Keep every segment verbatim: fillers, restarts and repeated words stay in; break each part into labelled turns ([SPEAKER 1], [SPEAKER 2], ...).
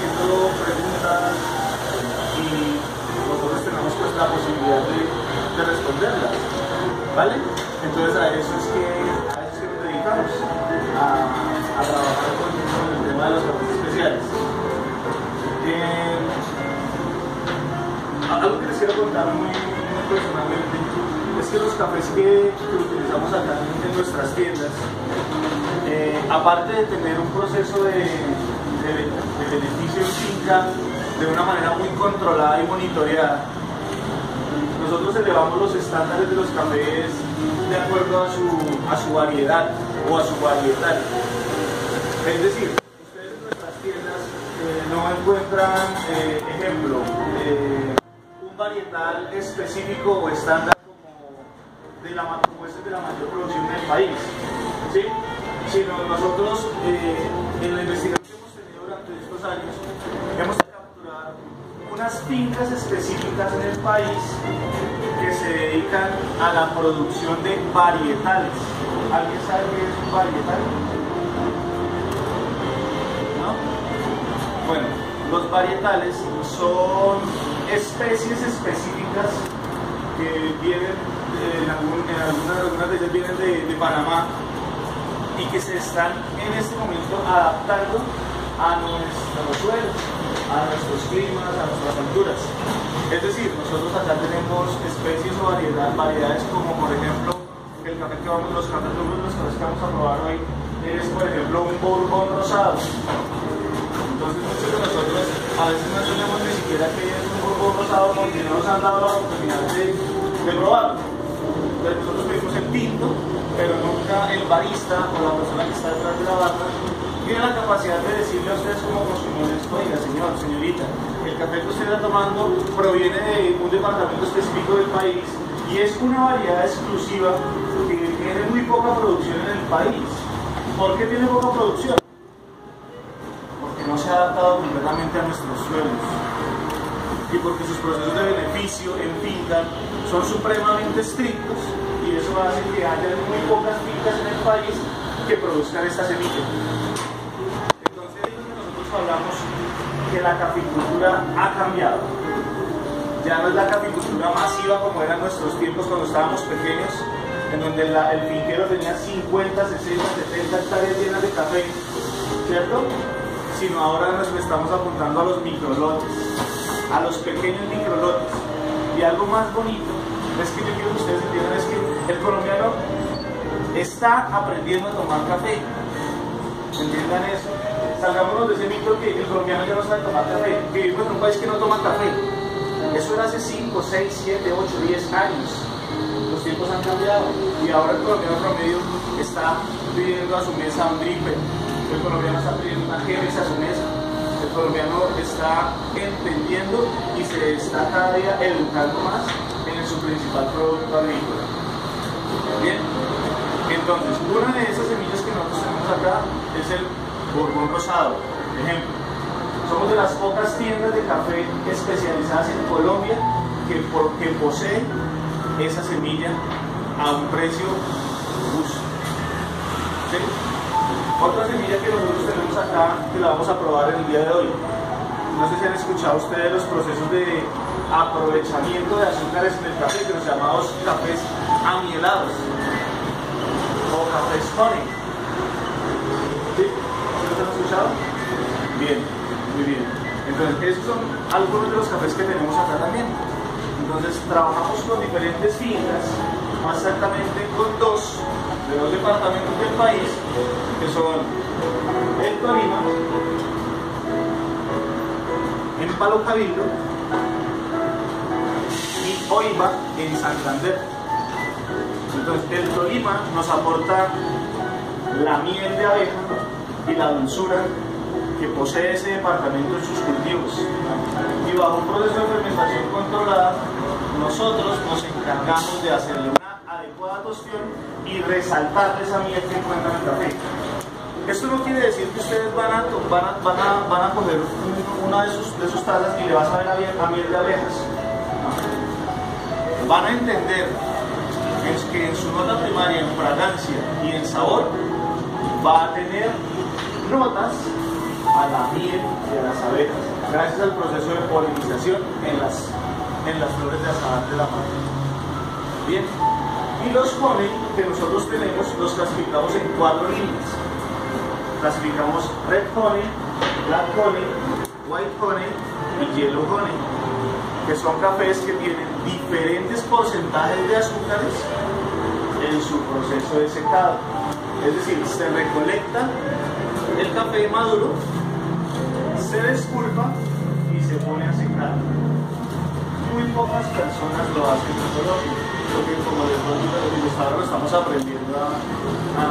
[SPEAKER 1] haciendo preguntas y nosotros tenemos pues la posibilidad de, de responderlas, ¿vale? Entonces a eso es que, a eso es que nos dedicamos, a, a trabajar con, con el tema de los cafés especiales. Eh, algo que les quiero contar muy, muy personalmente es que los cafés que, que utilizamos acá en nuestras tiendas, eh, aparte de tener un proceso de, de, de beneficio en finca de una manera muy controlada y monitoreada, nosotros elevamos los estándares de los cafés de acuerdo a su, a su variedad o a su varietal. Es decir, ustedes en nuestras tiendas eh, no encuentran, eh, ejemplo, eh, un varietal específico o estándar como, de la, como es el de la mayor producción del país, ¿sí? Sino nosotros eh, en la investigación que hemos tenido durante estos años hemos capturado unas fincas específicas en el país que se dedican a la producción de varietales. ¿Alguien sabe qué es un varietal? ¿No? Bueno, los varietales son especies específicas que vienen, en, algún, en algunas, algunas de ellas vienen de, de Panamá y que se están en este momento adaptando a nuestros suelos, a nuestros climas, a nuestras alturas. Es decir, nosotros acá tenemos especies o variedad, variedades como por ejemplo el café que vamos, los cafés, los cafés que vamos a probar hoy es por ejemplo un Bourbon rosado. Entonces muchos de nosotros a veces no sabemos ni siquiera qué es un Bourbon rosado porque no nos han dado la oportunidad de, de probarlo. Entonces nosotros pedimos el tinto, pero nunca el barista o la persona que está detrás de la barra tiene la capacidad de decirle a ustedes como consumidores: oiga, señor, señorita, el café que usted está tomando proviene de un departamento específico del país y es una variedad exclusiva que tiene muy poca producción en el país. ¿Por qué tiene poca producción? Porque no se ha adaptado completamente a nuestros suelos y porque sus procesos de beneficio en finca son supremamente estrictos y eso hace que haya muy pocas fincas en el país que produzcan esta semilla. Entonces nosotros hablamos que la caficultura ha cambiado. Ya no es la caficultura masiva como eran nuestros tiempos cuando estábamos pequeños, en donde la, el finquero tenía cincuenta, sesenta, setenta hectáreas llenas de café, ¿cierto? Sino ahora nos estamos apuntando a los microlotes, a los pequeños microlotes. Y algo más bonito es que yo quiero que ustedes entiendan es que el colombiano está aprendiendo a tomar café. ¿Entiendan eso? Salgámonos de ese mito que el colombiano ya no sabe tomar café, que vivimos en un país que no toma café. Eso era hace cinco, seis, siete, ocho, diez años. Los tiempos han cambiado y ahora el colombiano promedio está pidiendo a su mesa un dripper, el colombiano está pidiendo una Génesis a su mesa, el colombiano está entendiendo y se está cada día educando más en su principal producto agrícola. Bien, entonces una de esas semillas que nosotros tenemos acá es el Bourbon rosado. Ejemplo, somos de las pocas tiendas de café especializadas en Colombia que, por, que poseen esa semilla a un precio justo. ¿Sí? Otra semilla que nosotros tenemos acá, que la vamos a probar en el día de hoy. No sé si han escuchado ustedes los procesos de aprovechamiento de azúcares en el café, que los llamados cafés amielados o cafés honey. ¿Sí? ¿Sí los han escuchado? Bien, muy bien. Entonces, esos son algunos de los cafés que tenemos acá también. Entonces, trabajamos con diferentes fincas, más exactamente con dos de los departamentos del país, que son el Tolima, en Palo Cabildo, y Oiva, en Santander. Entonces, el Tolima nos aporta la miel de abeja y la dulzura que posee ese departamento en sus cultivos. Y bajo un proceso de fermentación controlada, nosotros nos encargamos de hacerle una adecuada tostión y resaltar esa miel que encuentran en el café. Esto no quiere decir que ustedes van a, van a, van a, van a coger una de sus, de sus tazas y le vas a ver a miel de abejas. ¿No? Van a entender que en su nota primaria, en fragancia y en sabor, va a tener notas a la miel de las abejas, gracias al proceso de polinización en las, en las flores de azahar de la planta. Bien, y los honey que nosotros tenemos los clasificamos en cuatro líneas. Clasificamos red honey, black honey, white honey y yellow honey, que son cafés que tienen diferentes porcentajes de azúcares en su proceso de secado. Es decir, se recolecta el café maduro, se despulpa y se pone a secar. Muy pocas personas lo hacen en Colombia, porque como les digo, ahora lo estamos aprendiendo a, a,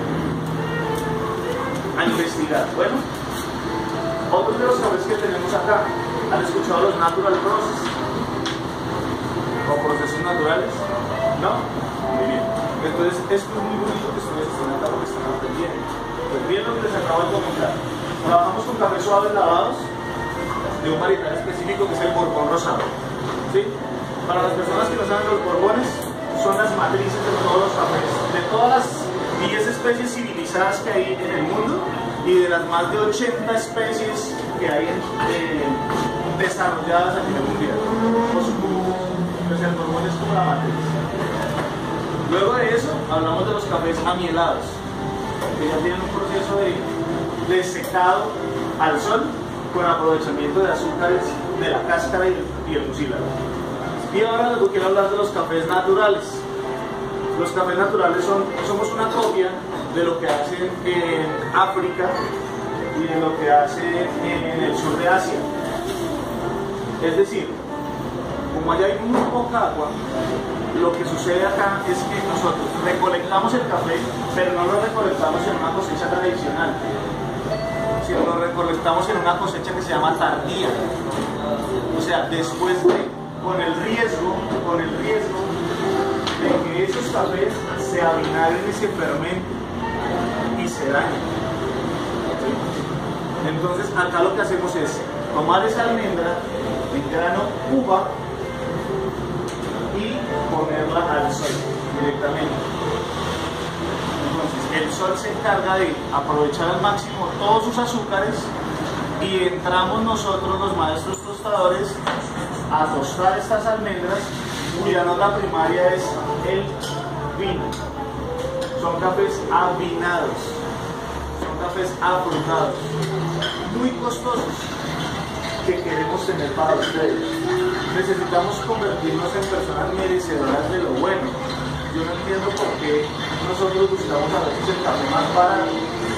[SPEAKER 1] a investigar. Bueno, otros de los cafés que tenemos acá, ¿han escuchado los natural process? ¿O procesos naturales? ¿No? Muy bien. Entonces, esto es muy bonito que ustedes estén acá porque están aprendiendo. Pues bien, lo que les acabo de comentar. Trabajamos con cafés suaves lavados de un varietal específico que es el Borbón rosado. ¿Sí? Para las personas que no saben, los borbones son las matrices de todos los cafés, de todas las diez especies civilizadas que hay en el mundo y de las más de ochenta especies que hay en, eh, desarrolladas a nivel mundial. Pues el borbón es como la matriz. Luego de eso, hablamos de los cafés amielados, que ya tienen un proceso de, de secado al sol con aprovechamiento de azúcares de la cáscara y el, y el mucílago. Y ahora les quiero hablar de los cafés naturales. Los cafés naturales son, somos una copia de lo que hacen en África y de lo que hacen en el sur de Asia. Es decir, como allá hay muy poca agua, lo que sucede acá es que nosotros recolectamos el café, pero no lo recolectamos en una cosecha tradicional, sino lo recolectamos en una cosecha que se llama tardía. O sea, después de, con el riesgo, con el riesgo de que esos cafés se avinagren y se fermenten y se dañen. Entonces, acá lo que hacemos es tomar esa almendra en grano uva y ponerla al sol directamente. Entonces, el sol se encarga de aprovechar al máximo todos sus azúcares y entramos nosotros, los maestros tostadores, a tostar estas almendras, cuya nota primaria es el vino. Son cafés avinados, son cafés afrutados, muy costosos, que queremos tener para ustedes. Necesitamos convertirnos en personas merecedoras de lo bueno. Yo no entiendo por qué nosotros buscamos a veces el café más barato.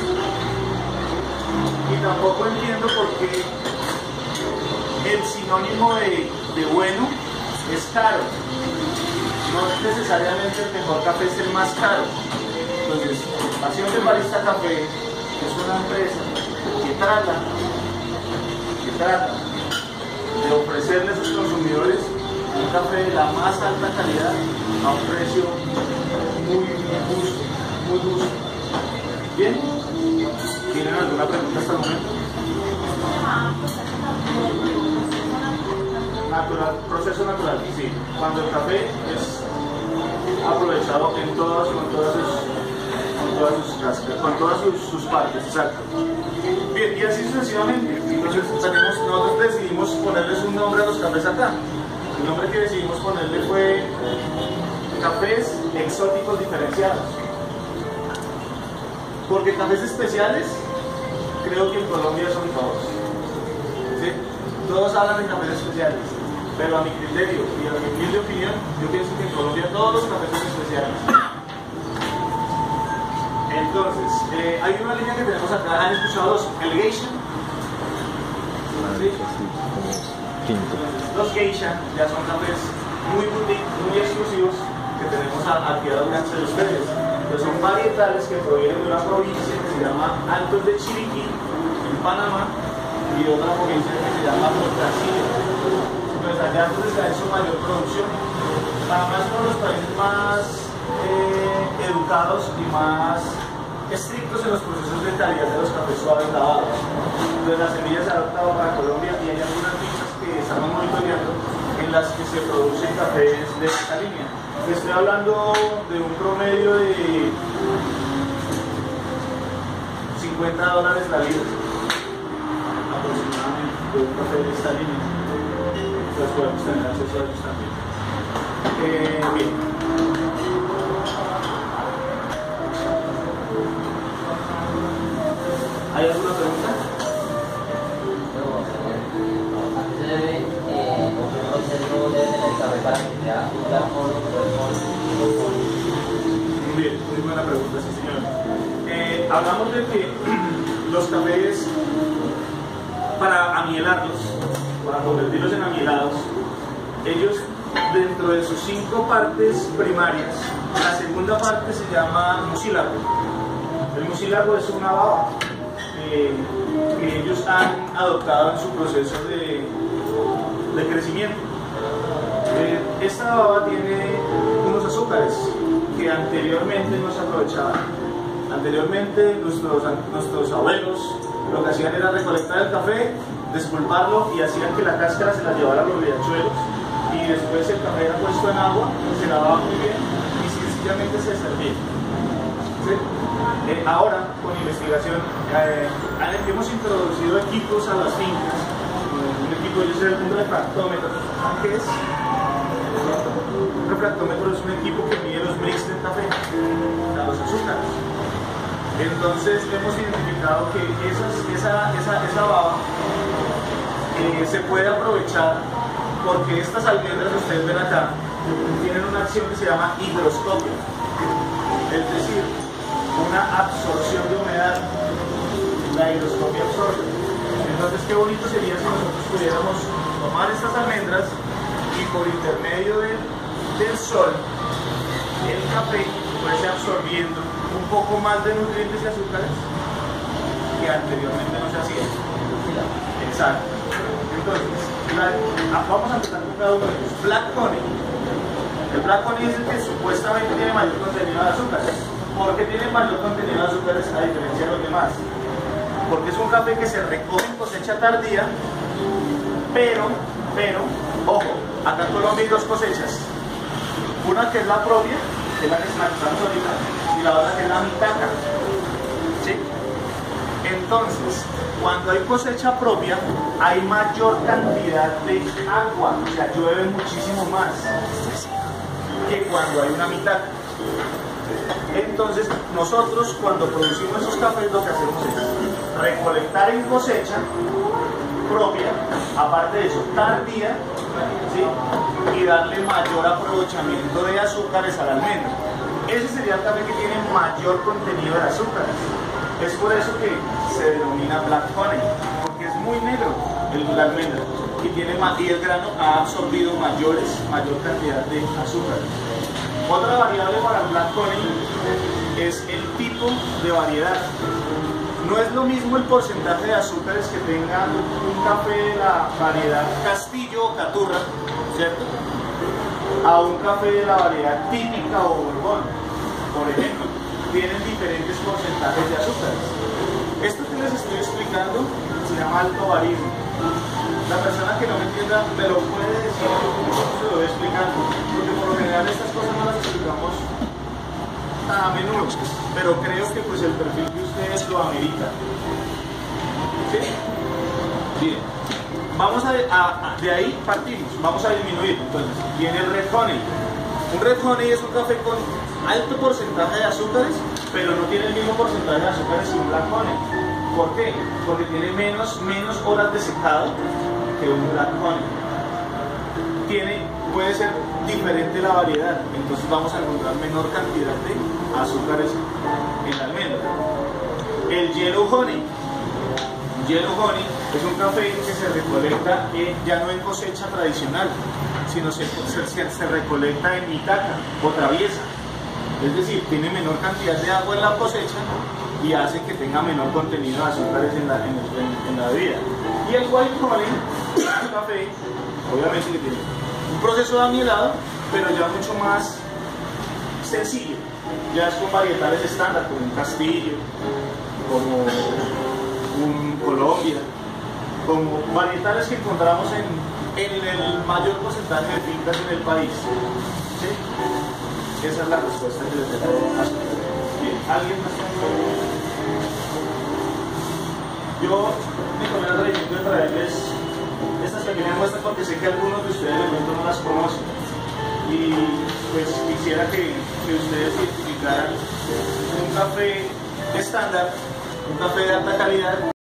[SPEAKER 1] Y tampoco entiendo por qué el sinónimo de, de bueno es caro. No necesariamente el mejor café es el más caro. Entonces, Pasión de Barista Café es una empresa que trata que trata de ofrecerle a sus consumidores un café de la más alta calidad a un precio muy justo, muy justo. ¿Bien? ¿Tienen alguna pregunta hasta el momento? Natural, proceso natural, sí. Cuando el café es aprovechado en todas, con todas sus, con todas sus cascas, con todas sus, sus partes, exacto. Bien, y así sucesivamente. Entonces tenemos, nosotros decidimos ponerles un nombre a los cafés acá. El nombre que decidimos ponerle fue cafés exóticos diferenciados. Porque cafés especiales, creo que en Colombia son todos. ¿Sí? Todos hablan de cafés especiales, pero a mi criterio y a mi humilde opinión, yo pienso que en Colombia todos los cafés son especiales. Entonces, eh, hay una línea que tenemos acá, ¿han escuchado los el geisha? ¿Sí? Entonces, los geisha ya son cafés muy boutique, muy exclusivos que tenemos aquí al alcance de ustedes. Entonces, son varietales que provienen de una provincia que se llama Altos de Chiriquí, en Panamá, y otra provincia que se llama Brasil. Entonces, allá es donde está en su mayor producción. Panamá es uno de los países más eh, educados y más estrictos en los procesos de calidad de los cafés suaves lavados. Entonces las semillas se han adaptado para Colombia y hay algunas fichas que estamos monitoreando en las que se producen cafés de esta línea. Estoy hablando de un promedio de cincuenta dólares la libra. un café de esta línea, entonces podemos tener acceso a ellos también. Eh, bien. ¿Hay alguna pregunta? Muy bien, muy buena pregunta, sí señor. Eh, hablamos de que los cafés, para amielarlos, para convertirlos en amielados, ellos dentro de sus cinco partes primarias, la segunda parte se llama mucílago. El mucílago es una baba eh, que ellos han adoptado en su proceso de, de crecimiento. Eh, esta baba tiene unos azúcares que anteriormente no se aprovechaban. Anteriormente nuestros, nuestros abuelos lo que hacían era recolectar el café, despulparlo y hacían que la cáscara se la llevara a los riachuelos y después el café era puesto en agua, se lavaba muy bien y sencillamente se servía. ¿Sí? Eh, ahora, con investigación, eh, hemos introducido equipos a las fincas. Un equipo, yo sé, un refractómetro. ¿Qué es? Un refractómetro es un equipo que mide los mix del café, o sea, los azúcares. Entonces hemos identificado que esas, esa, esa, esa baba eh, se puede aprovechar porque estas almendras que ustedes ven acá tienen una acción que se llama higroscopio, es decir, una absorción de humedad. La higroscopia absorbe. Entonces qué bonito sería si nosotros pudiéramos tomar estas almendras y por intermedio de, del sol el café fuese absorbiendo un poco más de nutrientes y azúcares que anteriormente no se hacía. Exacto. Entonces, la, vamos a empezar con cada uno de ellos. Black Honey. El Black Honey es el que supuestamente tiene mayor contenido de azúcares. ¿Por qué tiene mayor contenido de azúcares a diferencia de los demás? Porque es un café que se recoge en cosecha tardía, pero, pero, ojo, acá en Colombia hay dos cosechas. Una que es la propia, que es la que estamos ahorita, y la otra que es la mitaca. ¿Sí? Entonces, cuando hay cosecha propia, hay mayor cantidad de agua, o sea, llueve muchísimo más que cuando hay una mitaca. Entonces, nosotros cuando producimos esos cafés lo que hacemos es recolectar en cosecha propia, aparte de eso, tardía, ¿sí? Y darle mayor aprovechamiento de azúcares a la almendra. Ese sería el café que tiene mayor contenido de azúcares. Es por eso que se denomina Black Honey, porque es muy negro el, la almendra y, tiene, y el grano ha absorbido mayores, mayor cantidad de azúcares. Otra variable para el Black Honey es el tipo de variedad. No es lo mismo el porcentaje de azúcares que tenga un café de la variedad Castillo o Caturra, ¿cierto?, a un café de la variedad típica o Borbón, por ejemplo. Tienen diferentes porcentajes de azúcares. Esto que les estoy explicando se llama altobarismo. La persona que no me entienda me lo puede decir, yo se lo voy explicando, porque por lo general estas cosas no las explicamos tan a menudo, pero creo que pues el perfil de ustedes lo amerita. ¿Sí? Bien. Vamos a, a, a, de ahí partimos, vamos a disminuir. Entonces, viene el Red Honey. Un Red Honey es un café con alto porcentaje de azúcares, pero no tiene el mismo porcentaje de azúcares que un Black Honey. ¿Por qué? Porque tiene menos, menos horas de secado que un Black Honey. Tiene, puede ser diferente la variedad, entonces vamos a encontrar menor cantidad de azúcares en la almendra. El Yellow Honey. Yellow Honey es un café que se recolecta eh, ya no en cosecha tradicional, sino se, se, se recolecta en mitaca o traviesa. Es decir, tiene menor cantidad de agua en la cosecha y hace que tenga menor contenido de azúcares en la, en, en, en la bebida. Y el White Honey es un café, obviamente que tiene un proceso de amielado, pero ya mucho más sencillo. Ya es con varietales estándar, como un Castillo, como un Colombia, como varietales que encontramos en, en el mayor porcentaje de fincas en el país. ¿Sí? Esa es la respuesta que les tengo. Bien, ¿alguien más? Yo, Nicolás, Rey, quiero traerles estas pequeñas muestras porque sé que algunos de ustedes de pronto no las conocen. Y pues quisiera que, que ustedes identificaran un café estándar, un café de alta calidad.